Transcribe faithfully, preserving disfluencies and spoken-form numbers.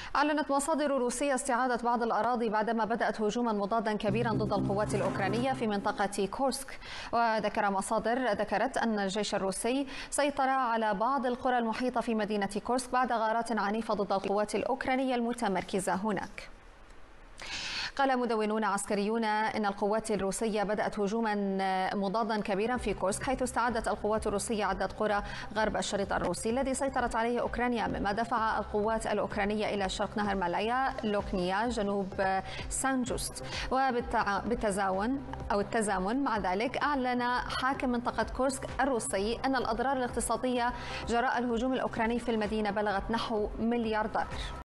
أعلنت مصادر روسية استعادة بعض الأراضي بعدما بدأت هجوما مضادا كبيرا ضد القوات الأوكرانية في منطقة كورسك. وذكر مصادر ذكرت أن الجيش الروسي سيطر على بعض القرى المحيطة في مدينة كورسك بعد غارات عنيفة ضد القوات الأوكرانية المتمركزة هناك. قال مدونون عسكريون إن القوات الروسية بدأت هجوما مضادا كبيرا في كورسك، حيث استعادت القوات الروسية عدة قرى غرب الشريط الروسي الذي سيطرت عليه أوكرانيا، مما دفع القوات الأوكرانية إلى شرق نهر مالايا لوكنيا جنوب سانجوست. وبالتزاون أو التزامن مع ذلك أعلن حاكم منطقة كورسك الروسي أن الأضرار الاقتصادية جراء الهجوم الأوكراني في المدينة بلغت نحو مليار دولار.